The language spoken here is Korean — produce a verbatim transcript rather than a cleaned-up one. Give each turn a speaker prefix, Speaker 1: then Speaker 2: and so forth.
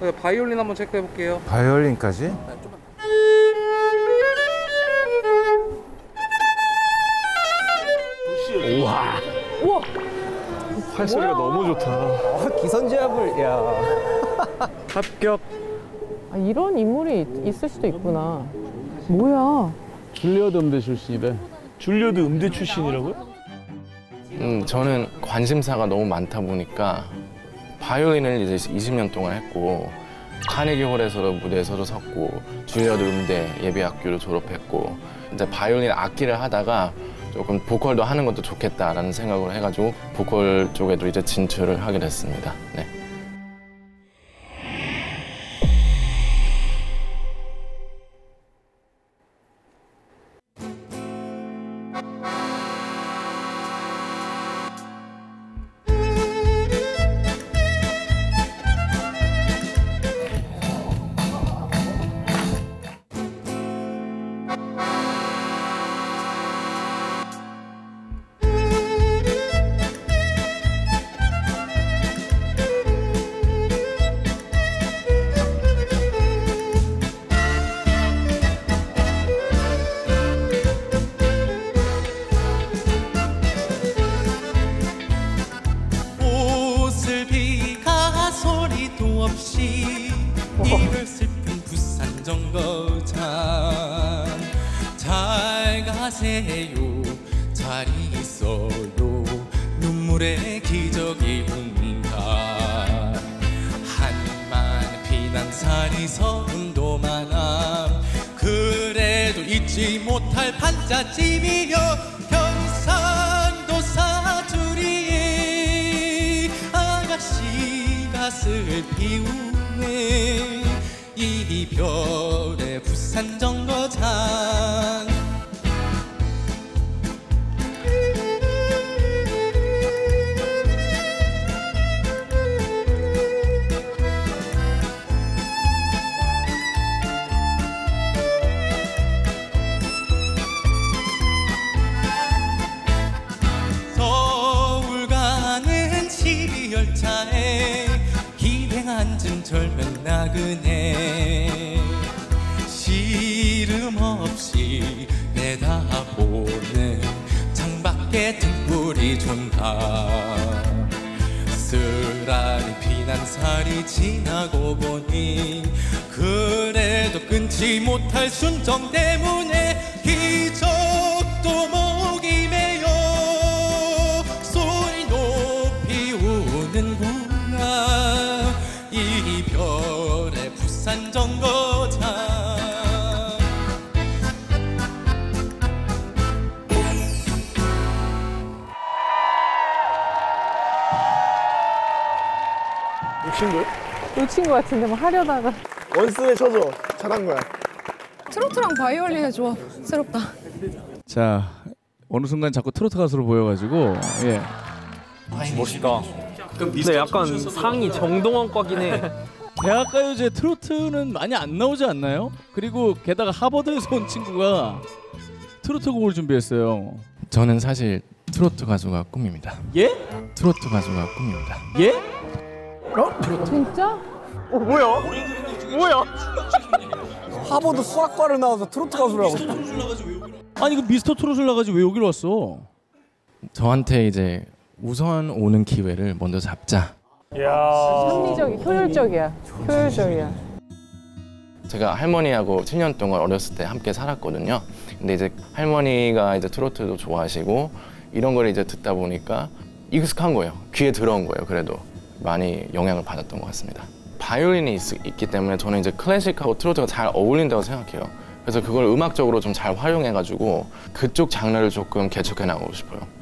Speaker 1: 바이올린 한번 체크해 볼게요.
Speaker 2: 바이올린까지?
Speaker 1: 네, 좀만.
Speaker 3: 우와. 우와. 활소리가 너무 좋다.
Speaker 4: 어, 기선제압을, 야.
Speaker 3: 합격.
Speaker 5: 아, 이런 인물이 있, 있을 수도 있구나. 뭐야?
Speaker 3: 줄리어드 음대 출신이래. 줄리어드 음대 출신이라고요?
Speaker 6: 음, 저는 관심사가 너무 많다 보니까 바이올린을 이제 이십 년 동안 했고 카네기 홀에서도 무대에서도 섰고 줄리어드 음대 예비학교를 졸업했고 이제 바이올린 악기를 하다가 조금 보컬도 하는 것도 좋겠다라는 생각을 해가지고 보컬 쪽에도 이제 진출을 하게 됐습니다. 네.
Speaker 7: 이별 슬픈 부산 정거장 잘 가세요 잘 있어요 눈물의 기적이 온다 한만 피난살이 서운도 많아 그래도 잊지 못할 판잣집이여 경상도 사투리에 아가씨가 슬피우 이별의 부산 정거장 서울 가는 시리열차에 기대 앉은 절면 나그네 시름 없이 내다보는 창밖에 등불이 존다 쓰라리 피난살이 지나고 보니 그래도 끊지 못할 순정 때문에 기적도 목이 메여 소리 높이 우는구나 이별의 부산 정거장
Speaker 3: 놓친 거야?
Speaker 5: 놓친 것 같은데 뭐 하려다가.
Speaker 4: 원스에 쳐줘. 잘한 거야.
Speaker 8: 트로트랑 바이올린의 조합 새롭다.
Speaker 9: 자, 어느 순간 자꾸 트로트 가수로 보여가지고 예.
Speaker 3: 멋있다. 근데 약간 상이 정동원과긴 해.
Speaker 9: 대학가요제 트로트는 많이 안 나오지 않나요? 그리고 게다가 하버드에서 온 친구가 트로트 곡을 준비했어요.
Speaker 6: 저는 사실 트로트 가수가 꿈입니다.
Speaker 9: 예?
Speaker 6: 트로트 가수가 꿈입니다.
Speaker 9: 예?
Speaker 5: 어? 트로트. 진짜?
Speaker 4: 어, 뭐야? 뭐야? 하버드 수학과를 나와서 트로트 가수라고.
Speaker 9: 아니 그 미스터 트롯을 나가지 왜 여기로 왔어?
Speaker 6: 저한테 이제 우선 오는 기회를 먼저 잡자.
Speaker 5: 합리적이, 효율적이야. 효율적이야.
Speaker 6: 제가 할머니하고 칠 년 동안 어렸을 때 함께 살았거든요. 근데 이제 할머니가 이제 트로트도 좋아하시고 이런 걸 이제 듣다 보니까 익숙한 거예요. 귀에 들어온 거예요. 그래도 많이 영향을 받았던 것 같습니다. 바이올린이 있, 있기 때문에 저는 이제 클래식하고 트로트가 잘 어울린다고 생각해요. 그래서 그걸 음악적으로 좀 잘 활용해가지고 그쪽 장르를 조금 개척해 나가고 싶어요.